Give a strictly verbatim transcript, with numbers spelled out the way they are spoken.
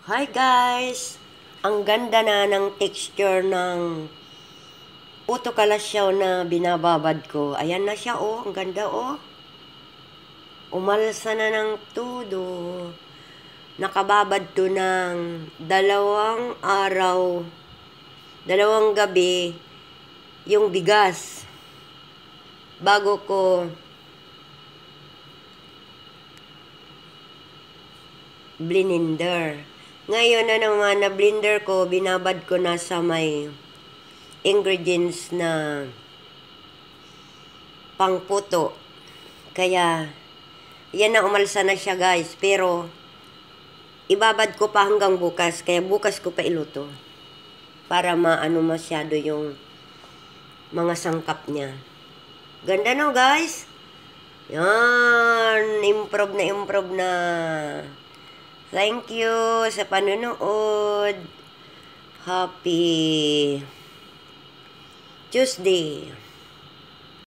Hi guys! Ang ganda na ng texture ng puto kalasyaw na binababad ko. Ayan na siya oh, ang ganda oh. Umalsa na ng todo. Nakababad to ng dalawang araw, dalawang gabi, yung bigas. Bago ko blender. Ngayon na naman na blender ko, binabad ko na sa may ingredients na pangputo. Kaya, yan na umalsa na siya guys. Pero, ibabad ko pa hanggang bukas. Kaya bukas ko pa iluto. Para maano masyado yung mga sangkap niya. Ganda no guys? Yan, improve na improve na. Thank you sa panonood. Happy Tuesday.